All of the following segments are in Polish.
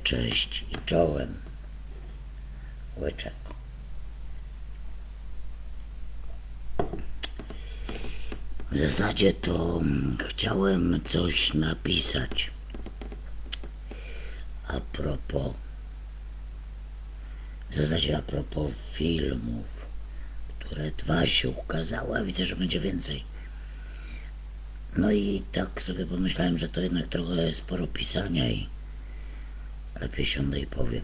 Cześć i czołem. Łyczek. W zasadzie to chciałem coś napisać a propos filmów, które 2 się ukazały, a widzę, że będzie więcej. No i tak sobie pomyślałem, że to jednak trochę sporo pisania i lepiej siądę i powiem.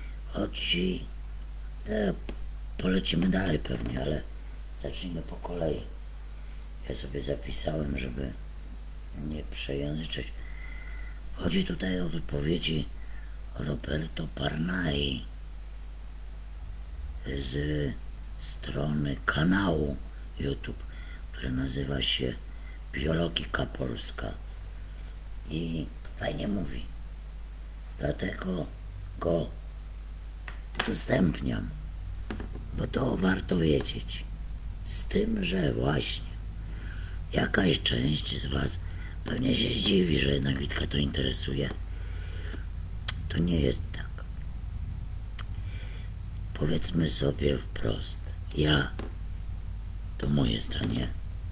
Polecimy dalej pewnie, ale zacznijmy po kolei. Ja sobie zapisałem, żeby nie przejęzyczeć. Chodzi tutaj o wypowiedzi Roberto Parnai z strony kanału YouTube, który nazywa się Biologika Polska i fajnie mówi. Dlatego go udostępniam, bo to warto wiedzieć. Z tym, że właśnie jakaś część z was pewnie się zdziwi, że jednak Witka to interesuje. To nie jest tak. Powiedzmy sobie wprost. To moje zdanie.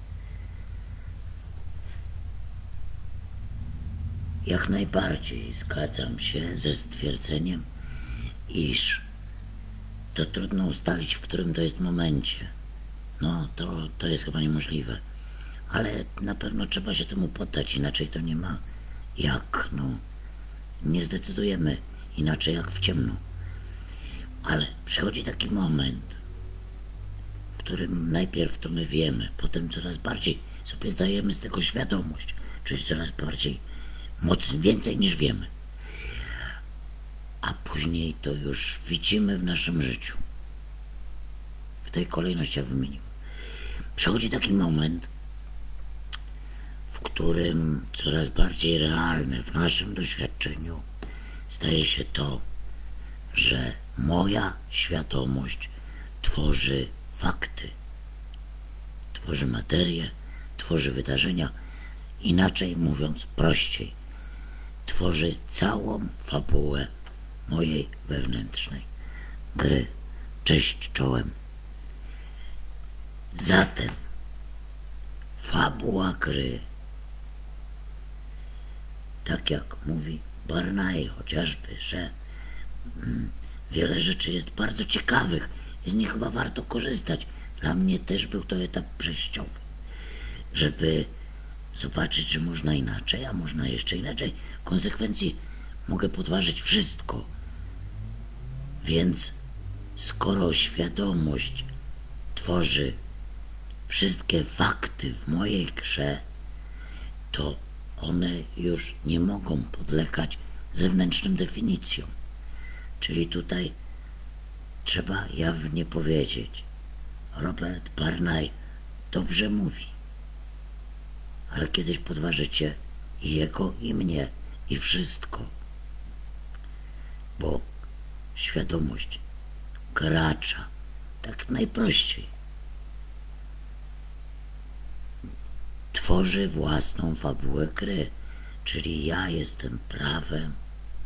Jak najbardziej zgadzam się ze stwierdzeniem, iż to trudno ustalić, w którym to jest momencie. No, to jest chyba niemożliwe. Ale na pewno trzeba się temu poddać, inaczej to nie ma jak. No, nie zdecydujemy inaczej jak w ciemno. Ale przychodzi taki moment, w którym najpierw to my wiemy, potem coraz bardziej sobie zdajemy z tego świadomość, czyli coraz bardziej mocno więcej niż wiemy. A później to już widzimy w naszym życiu. W tej kolejności, jak wymieniłem. Przychodzi taki moment, w którym coraz bardziej realne w naszym doświadczeniu staje się to, że moja świadomość tworzy fakty, tworzy materię, tworzy wydarzenia, inaczej mówiąc prościej, tworzy całą fabułę mojej wewnętrznej gry. Cześć czołem. Zatem fabuła gry, tak jak mówi Parnai chociażby, że wiele rzeczy jest bardzo ciekawych i z nich chyba warto korzystać. Dla mnie też był to etap przejściowy, żeby zobaczyć, że można inaczej, a można jeszcze inaczej. W konsekwencji mogę podważyć wszystko. Więc skoro świadomość tworzy wszystkie fakty w mojej grze, to one już nie mogą podlegać zewnętrznym definicjom. Czyli tutaj trzeba jawnie powiedzieć, Robert Parnai dobrze mówi, ale kiedyś podważycie i jego, i mnie, i wszystko. Bo świadomość gracza, tak najprościej, tworzy własną fabułę gry. Czyli ja jestem prawem,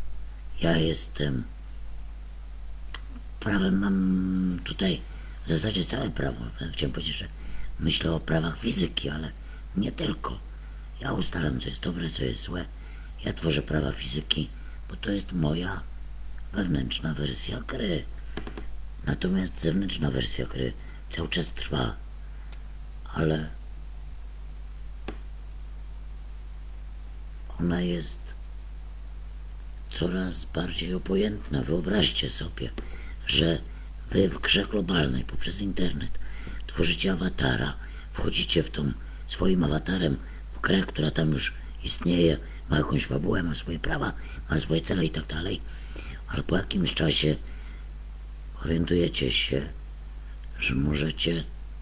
mam tutaj w zasadzie całe prawo. Chciałem powiedzieć, że myślę o prawach fizyki, ale nie tylko. Ja ustalam, co jest dobre, co jest złe. Ja tworzę prawa fizyki, bo to jest moja wewnętrzna wersja gry. Natomiast zewnętrzna wersja gry cały czas trwa, ale ona jest coraz bardziej obojętna. Wyobraźcie sobie, że wy w grze globalnej poprzez internet tworzycie awatara, wchodzicie w tą swoim awatarem w grę, która tam już istnieje, ma jakąś fabułę, ma swoje prawa, ma swoje cele i tak dalej, ale po jakimś czasie orientujecie się, że możecie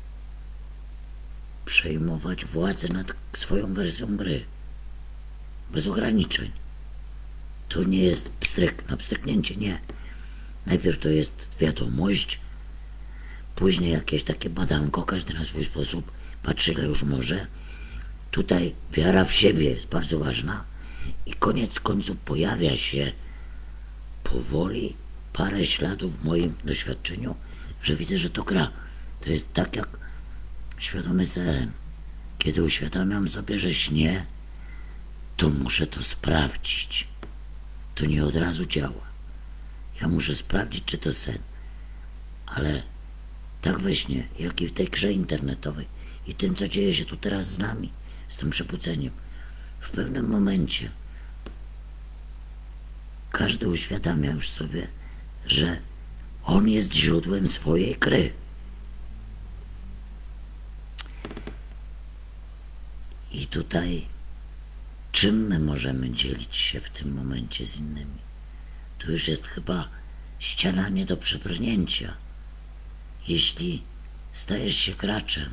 przejmować władzę nad swoją wersją gry bez ograniczeń. To nie jest na pstryknięcie, nie. Najpierw to jest wiadomość, później jakieś takie badanko, każdy na swój sposób patrzy, ile już może. Tutaj wiara w siebie jest bardzo ważna i koniec końców pojawia się powoli parę śladów w moim doświadczeniu, że widzę, że to gra. To jest tak jak świadomy sen. Kiedy uświadamiam sobie, że śnię, to muszę to sprawdzić. To nie od razu działa. Ja muszę sprawdzić, czy to sen. Ale tak we śnie, jak i w tej grze internetowej i tym, co dzieje się tu teraz z nami, z tym przebudzeniem, w pewnym momencie każdy uświadamia już sobie, że on jest źródłem swojej gry. I tutaj czym my możemy dzielić się w tym momencie z innymi? Tu już jest chyba ściana nie do przebrnięcia. Jeśli stajesz się graczem,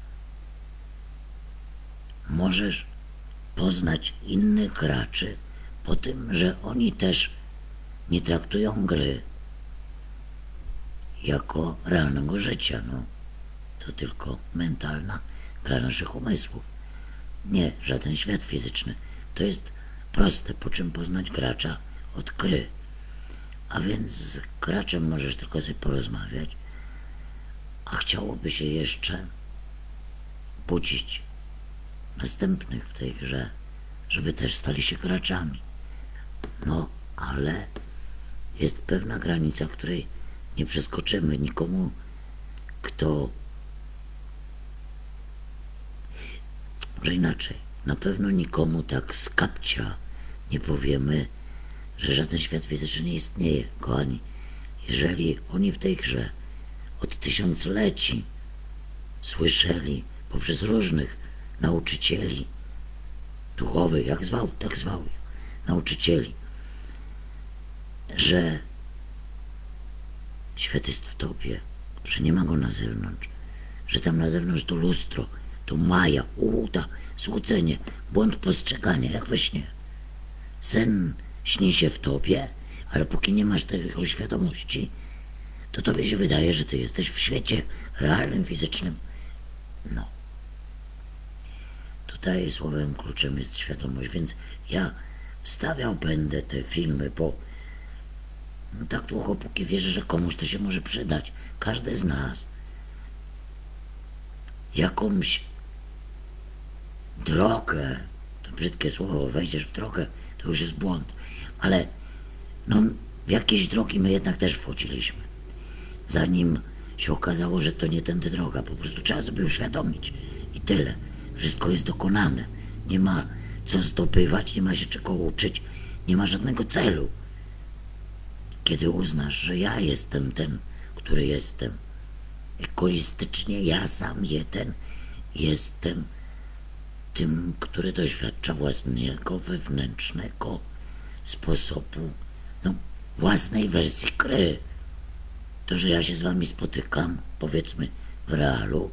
możesz poznać innych graczy po tym, że oni też nie traktują gry jako realnego życia. No, to tylko mentalna gra naszych umysłów. Nie, żaden świat fizyczny. To jest proste, po czym poznać gracza od gry. A więc z graczem możesz tylko sobie porozmawiać, a chciałoby się jeszcze budzić następnych w tej grze, żeby też stali się graczami. No, ale jest pewna granica, której nie przeskoczymy. Nikomu, kto... Może inaczej. Na pewno nikomu tak z kapcia nie powiemy, że żaden świat fizyczny nie istnieje. Kochani, jeżeli oni w tej grze od tysiącleci słyszeli poprzez różnych nauczycieli duchowych, jak zwał, tak zwał ich, nauczycieli, że świat jest w tobie, że nie ma go na zewnątrz, że tam na zewnątrz to lustro, to maja, ułuda, złudzenie, błąd postrzegania, jak we śnie. Sen śni się w tobie, ale póki nie masz tego świadomości, to tobie się wydaje, że ty jesteś w świecie realnym, fizycznym. No. Tutaj słowem kluczem jest świadomość, więc ja wstawiał będę te filmy, bo tak długo, póki wierzę, że komuś to się może przydać. Każdy z nas jakąś drogę, to brzydkie słowo, wejdziesz w drogę, to już jest błąd, ale no, w jakieś drogi my jednak też wchodziliśmy. Zanim się okazało, że to nie tędy droga, po prostu trzeba sobie uświadomić i tyle. Wszystko jest dokonane. Nie ma co zdobywać, nie ma się czego uczyć, nie ma żadnego celu. Kiedy uznasz, że ja jestem ten, który jestem, egoistycznie ja sam jeden jestem tym, który doświadcza własnego wewnętrznego sposobu, no, własnej wersji gry. To, że ja się z wami spotykam, powiedzmy, w realu,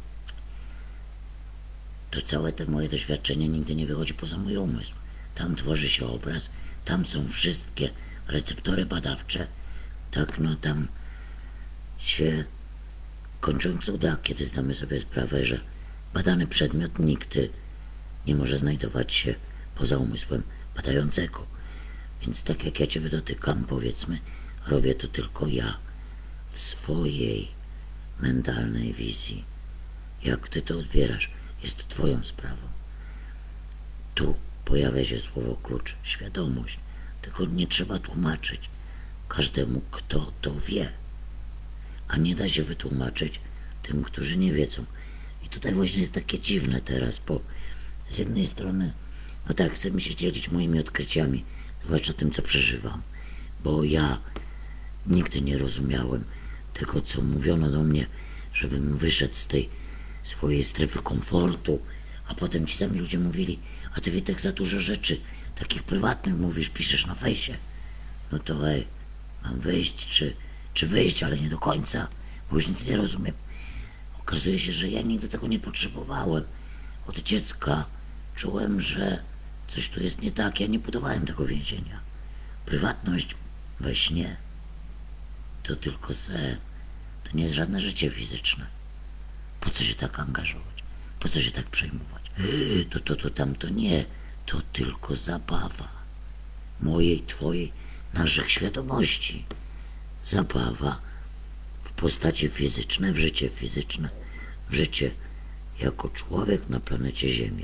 to całe te moje doświadczenie nigdy nie wychodzi poza mój umysł. Tam tworzy się obraz, tam są wszystkie receptory badawcze, tak, no tam się kończą cuda, kiedy zdamy sobie sprawę, że badany przedmiot nigdy nie może znajdować się poza umysłem badającego. Więc tak jak ja ciebie dotykam, powiedzmy, robię to tylko ja w swojej mentalnej wizji. Jak ty to odbierasz, jest twoją sprawą. Tu pojawia się słowo klucz, świadomość. Tego nie trzeba tłumaczyć każdemu, kto to wie. A nie da się wytłumaczyć tym, którzy nie wiedzą. I tutaj właśnie jest takie dziwne teraz, bo z jednej strony, no tak, chcę mi się dzielić moimi odkryciami, zwłaszcza tym, co przeżywam, bo ja nigdy nie rozumiałem tego, co mówiono do mnie, żebym wyszedł z tej swojej strefy komfortu, a potem ci sami ludzie mówili, a ty, Witek, za dużo rzeczy takich prywatnych mówisz, piszesz na fejsie. No to mam wyjść, czy wyjść, ale nie do końca, bo już nic nie rozumiem. Okazuje się, że ja nigdy tego nie potrzebowałem. Od dziecka czułem, że coś tu jest nie tak. Ja nie budowałem tego więzienia. Prywatność we śnie to tylko sen. To nie jest żadne życie fizyczne. Po co się tak angażować? Po co się tak przejmować? Tamto nie. To tylko zabawa. Mojej, twojej, naszych świadomości. Zabawa w postaci fizycznej, w życie fizyczne, w życie jako człowiek na planecie Ziemia.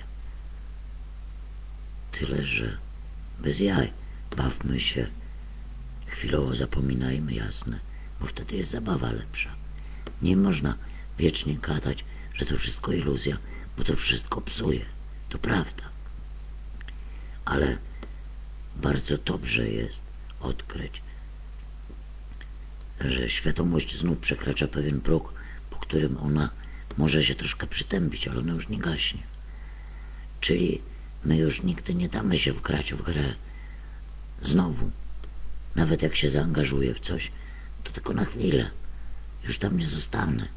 Tyle, że bez jaj. Bawmy się, chwilowo zapominajmy, jasne, bo wtedy jest zabawa lepsza. Nie można wiecznie gadać, że to wszystko iluzja, bo to wszystko psuje. To prawda. Ale bardzo dobrze jest odkryć, że świadomość znów przekracza pewien próg, po którym ona może się troszkę przytępić, ale ona już nie gaśnie. Czyli my już nigdy nie damy się wgrać w grę znowu. Nawet jak się zaangażuję w coś, to tylko na chwilę. Już tam nie zostanę.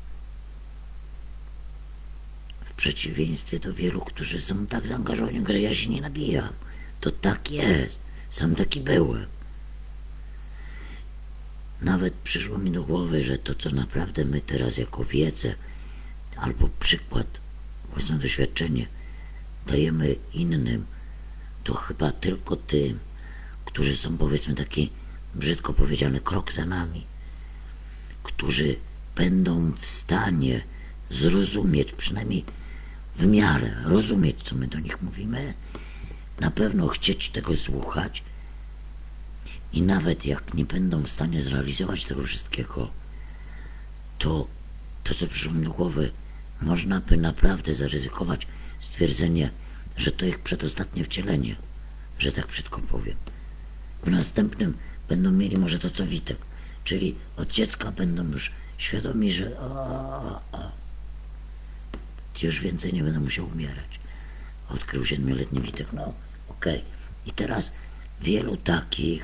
W przeciwieństwie do wielu, którzy są tak zaangażowani w grę, ja się nie nabijam. To tak jest. Sam taki byłem. Nawet przyszło mi do głowy, że to, co naprawdę my teraz jako wiedzę albo przykład, własne doświadczenie dajemy innym, to chyba tylko tym, którzy są, powiedzmy, taki brzydko powiedziany krok za nami, którzy będą w stanie zrozumieć, przynajmniej w miarę rozumieć, co my do nich mówimy, na pewno chcieć tego słuchać i nawet jak nie będą w stanie zrealizować tego wszystkiego, to co przyszło mi do głowy, można by naprawdę zaryzykować stwierdzenie, że to ich przedostatnie wcielenie, że tak brzydko powiem. W następnym będą mieli może to co Witek, czyli od dziecka będą już świadomi, że już więcej nie będę musiał umierać. Odkrył 7-letni Witek, no okej. I teraz wielu takich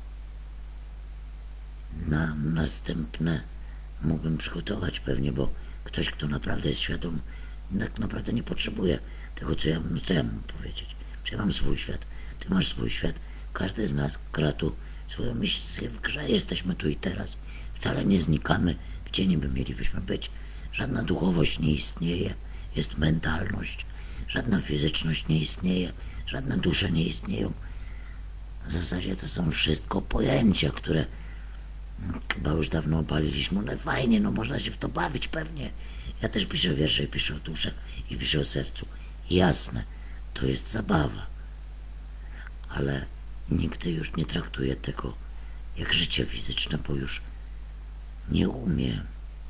na następne mógłbym przygotować pewnie, bo ktoś, kto naprawdę jest świadom, tak naprawdę nie potrzebuje tego, co ja mam powiedzieć. Czy ja mam swój świat, ty masz swój świat, każdy z nas gra tu swoją misję w grze, jesteśmy tu i teraz. Wcale nie znikamy, gdzie niby mielibyśmy być. Żadna duchowość nie istnieje, jest mentalność. Żadna fizyczność nie istnieje, żadne dusze nie istnieją. W zasadzie to są wszystko pojęcia, które chyba już dawno obaliliśmy. No fajnie, no można się w to bawić pewnie. Ja też piszę wiersze i piszę o duszach i piszę o sercu. Jasne, to jest zabawa. Ale nigdy już nie traktuję tego jak życie fizyczne, bo już nie umiem.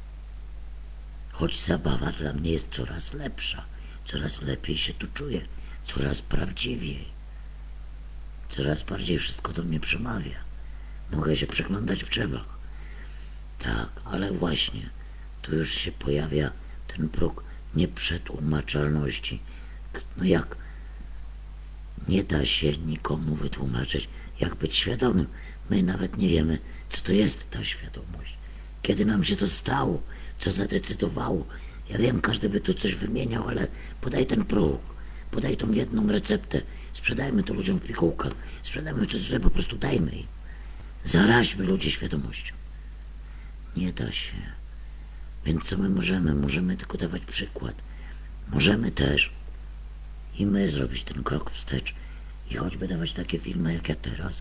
Choć zabawa dla mnie jest coraz lepsza, coraz lepiej się tu czuję, coraz prawdziwiej. Coraz bardziej wszystko do mnie przemawia. Mogę się przeglądać w drzewach. Tak, ale właśnie tu już się pojawia ten próg nieprzetłumaczalności. No jak? Nie da się nikomu wytłumaczyć, jak być świadomym. My nawet nie wiemy, co to jest ta świadomość. Kiedy nam się to stało, co zadecydowało. Ja wiem, każdy by tu coś wymieniał, ale podaj ten próg, podaj tą jedną receptę. Sprzedajmy to ludziom w pigułkach, sprzedajmy to sobie, po prostu dajmy im. Zaraźmy ludzi świadomością. Nie da się. Więc co my możemy? Możemy tylko dawać przykład. Możemy też i my zrobić ten krok wstecz i choćby dawać takie filmy jak ja teraz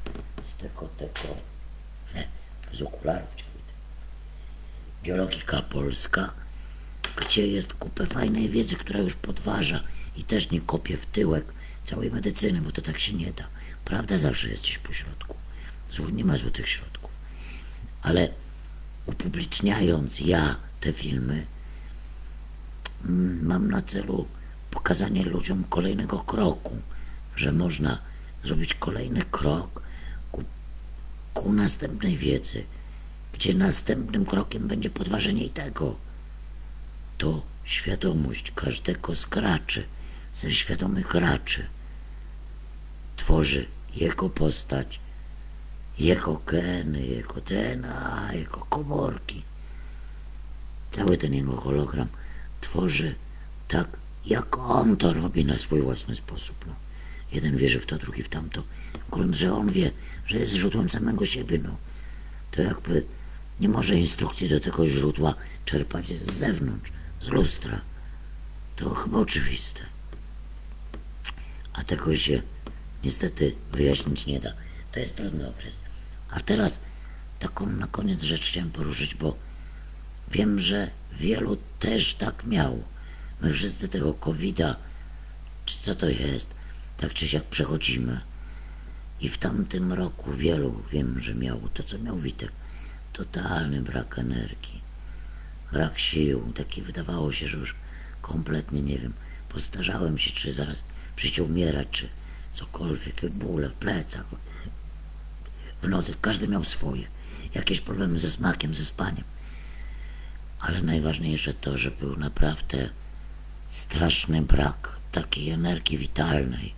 z okularów, Biologika Polska, gdzie jest kupę fajnej wiedzy, która już podważa i też nie kopie w tyłek całej medycyny, bo to tak się nie da. Prawda zawsze jest gdzieś po środku. Nie ma złotych środków. Ale upubliczniając ja te filmy, mam na celu pokazanie ludziom kolejnego kroku, że można zrobić kolejny krok ku następnej wiedzy, gdzie następnym krokiem będzie podważenie i tego. To świadomość każdego z graczy, ze świadomych graczy, tworzy jego postać, jego geny, jego DNA, jego komórki. Cały ten jego hologram tworzy tak, jak on to robi na swój własny sposób. No. Jeden wierzy w to, drugi w tamto. Grunt, że on wie, że jest źródłem samego siebie. No. To jakby nie może instrukcji do tego źródła czerpać z zewnątrz, z lustra. To chyba oczywiste. A tego się niestety wyjaśnić nie da. To jest trudny okres. A teraz taką na koniec rzecz chciałem poruszyć, bo wiem, że wielu też tak miało. My wszyscy tego COVID-a, czy co to jest, tak czy siak przechodzimy. I w tamtym roku wielu, wiem, że miało to, co miał Witek. Totalny brak energii, brak sił, taki wydawało się, że już kompletnie, nie wiem, postarzałem się, czy zaraz przyjdzie umierać, czy cokolwiek, bóle w plecach, w nocy, każdy miał swoje, jakieś problemy ze smakiem, ze spaniem. Ale najważniejsze to, że był naprawdę straszny brak takiej energii witalnej.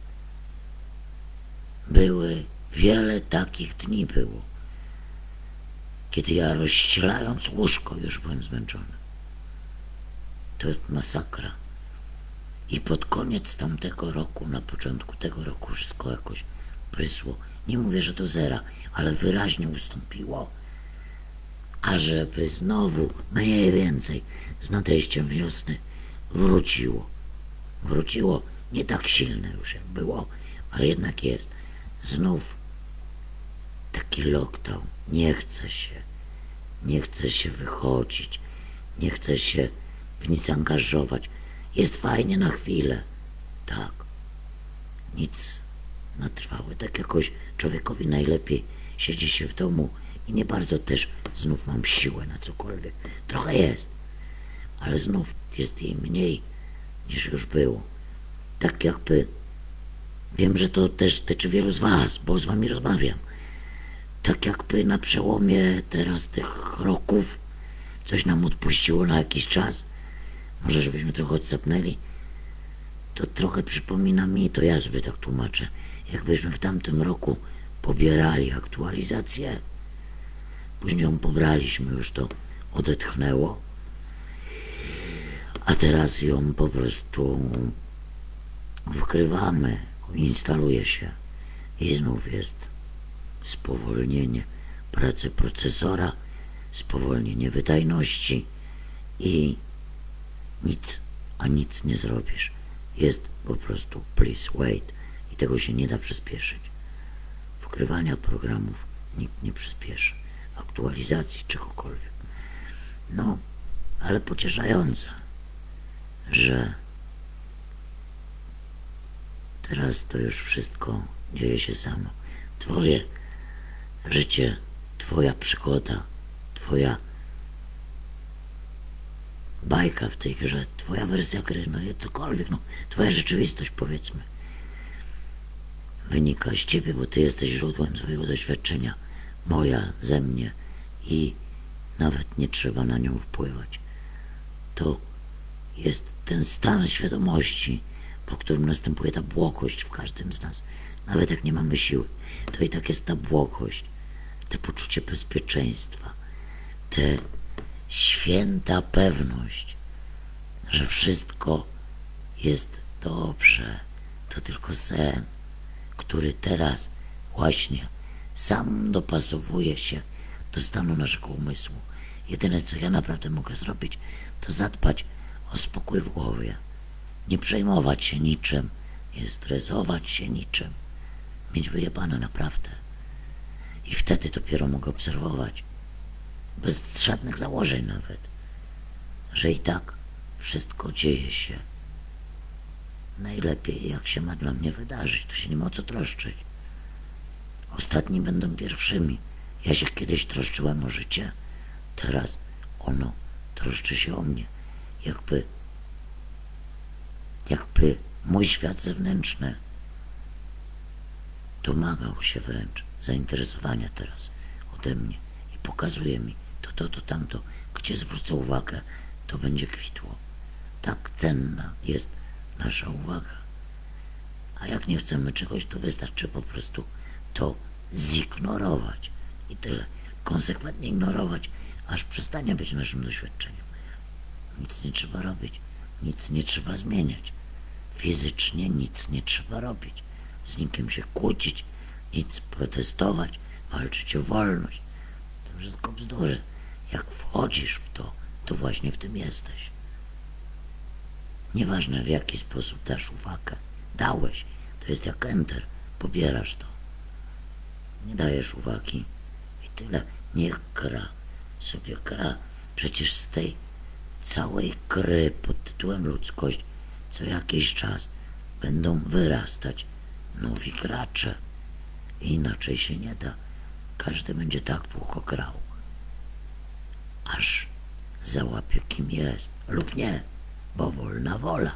Wiele takich dni było, kiedy ja rozścielając łóżko już byłem zmęczony. To masakra. I pod koniec tamtego roku, na początku tego roku wszystko jakoś prysło. Nie mówię, że do zera, ale wyraźnie ustąpiło. A żeby znowu, mniej więcej, z nadejściem wiosny wróciło. Wróciło nie tak silne już jak było, ale jednak jest. Znów taki lockdown. Nie chce się wychodzić, nie chce się w nic angażować. Jest fajnie na chwilę, tak. Nic na trwałe. Tak jakoś człowiekowi najlepiej siedzi się w domu i nie bardzo też znów mam siłę na cokolwiek. Trochę jest, ale znów jest jej mniej niż już było. Tak jakby, wiem, że to też tyczy wielu z was, bo z wami rozmawiam. Tak jakby na przełomie teraz tych roków coś nam odpuściło na jakiś czas. Może żebyśmy trochę odsapnęli. To trochę przypomina mi, to ja sobie tak tłumaczę, jakbyśmy w tamtym roku pobierali aktualizację, później ją pobraliśmy, już to odetchnęło, a teraz ją po prostu wkrywamy, instaluje się i znów jest spowolnienie pracy procesora, spowolnienie wydajności i nic nie zrobisz. Jest po prostu please wait i tego się nie da przyspieszyć. Wkrywania programów nikt nie przyspieszy, aktualizacji czegokolwiek. No, ale pocieszające, że teraz to już wszystko dzieje się samo. Twoje życie, twoja przygoda, twoja bajka w tej grze, twoja wersja gry, no cokolwiek, no twoja rzeczywistość, powiedzmy, wynika z ciebie, bo ty jesteś źródłem swojego doświadczenia, moja ze mnie i nawet nie trzeba na nią wpływać. To jest ten stan świadomości, po którym następuje ta błogość w każdym z nas. Nawet jak nie mamy siły, to i tak jest ta błogość, to poczucie bezpieczeństwa, ta święta pewność, że wszystko jest dobrze. To tylko sen, który teraz właśnie sam dopasowuje się do stanu naszego umysłu. Jedyne, co ja naprawdę mogę zrobić, to zadbać o spokój w głowie. Nie przejmować się niczym, nie stresować się niczym. Mieć wyjebane naprawdę. I wtedy dopiero mogę obserwować, bez żadnych założeń nawet, że i tak wszystko dzieje się najlepiej, jak się ma dla mnie wydarzyć. Tu się nie ma o co troszczyć. Ostatni będą pierwszymi. Ja się kiedyś troszczyłem o życie, teraz ono troszczy się o mnie. Jakby mój świat zewnętrzny domagał się wręcz zainteresowania teraz ode mnie i pokazuje mi to, tamto. Gdzie zwrócę uwagę, to będzie kwitło. Tak cenna jest nasza uwaga. A jak nie chcemy czegoś, to wystarczy po prostu to zignorować. I tyle. Konsekwentnie ignorować, aż przestanie być naszym doświadczeniem. Nic nie trzeba robić. Nic nie trzeba zmieniać. Fizycznie nic nie trzeba robić. Z nikim się kłócić, nic protestować, walczyć o wolność. To wszystko bzdury. Jak wchodzisz w to, to właśnie w tym jesteś. Nieważne, w jaki sposób dasz uwagę. Dałeś. To jest jak enter. Pobierasz to. Nie dajesz uwagi. tyle. Niech gra, sobie gra. Przecież z tej całej gry pod tytułem ludzkość co jakiś czas będą wyrastać nowi gracze. Inaczej się nie da. Każdy będzie tak długo grał, aż załapie kim jest, lub nie, bo wolna wola.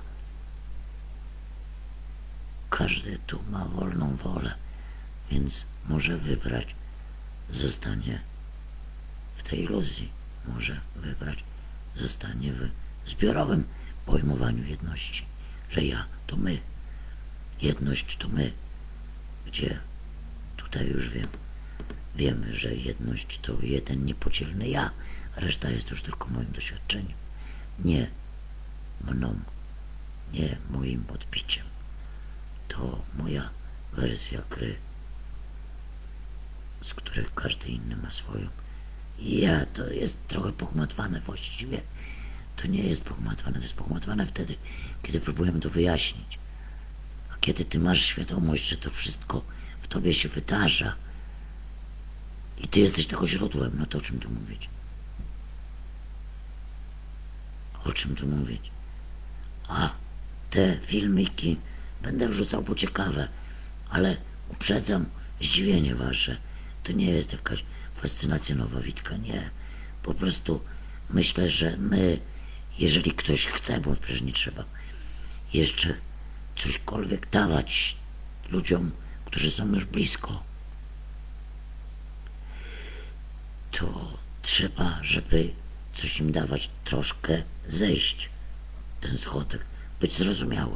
Każdy tu ma wolną wolę, więc może wybrać, zostanie w tej iluzji, może wybrać, zostanie w zbiorowym pojmowaniu jedności, że ja to my, jedność to my, gdzie tutaj już wiemy, że jedność to jeden niepodzielny ja, reszta jest już tylko moim doświadczeniem, nie mną, nie moim odbiciem. To moja wersja gry, z których każdy inny ma swoją. I to jest trochę pogmatwane właściwie. To nie jest pogmatwane, to jest pogmatwane wtedy, kiedy próbujemy to wyjaśnić. A kiedy ty masz świadomość, że to wszystko w tobie się wydarza i ty jesteś tego źródłem, no to o czym tu mówić? O czym tu mówić? A te filmiki będę wrzucał, bo ciekawe, ale uprzedzam zdziwienie wasze. To nie jest jakaś fascynacja nowa Witka, nie. Po prostu myślę, że my, jeżeli ktoś chce, bo przecież nie trzeba jeszcze cośkolwiek dawać ludziom, którzy są już blisko, to trzeba, żeby coś im dawać, troszkę zejść ten schodek, być zrozumiały.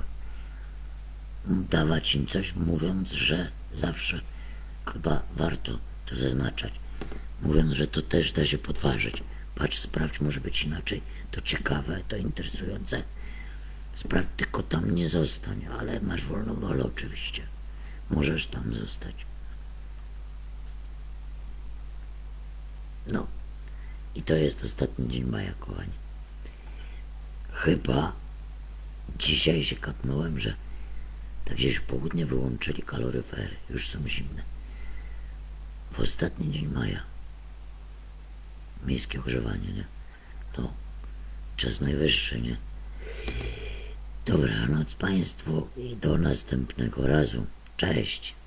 Dawać im coś, mówiąc, że zawsze chyba warto to zaznaczać, mówiąc, że to też da się podważyć. Patrz, sprawdź, może być inaczej, to ciekawe, to interesujące. Sprawdź, tylko tam nie zostań, ale masz wolną wolę oczywiście. Możesz tam zostać. No i to jest ostatni dzień maja, kochani. Chyba dzisiaj się kapnąłem, że tak gdzieś w południe wyłączyli kaloryfery, już są zimne. W ostatni dzień maja. Miejskie ogrzewanie, nie? No, czas najwyższy, nie? Dobranoc Państwu i do następnego razu. Cześć!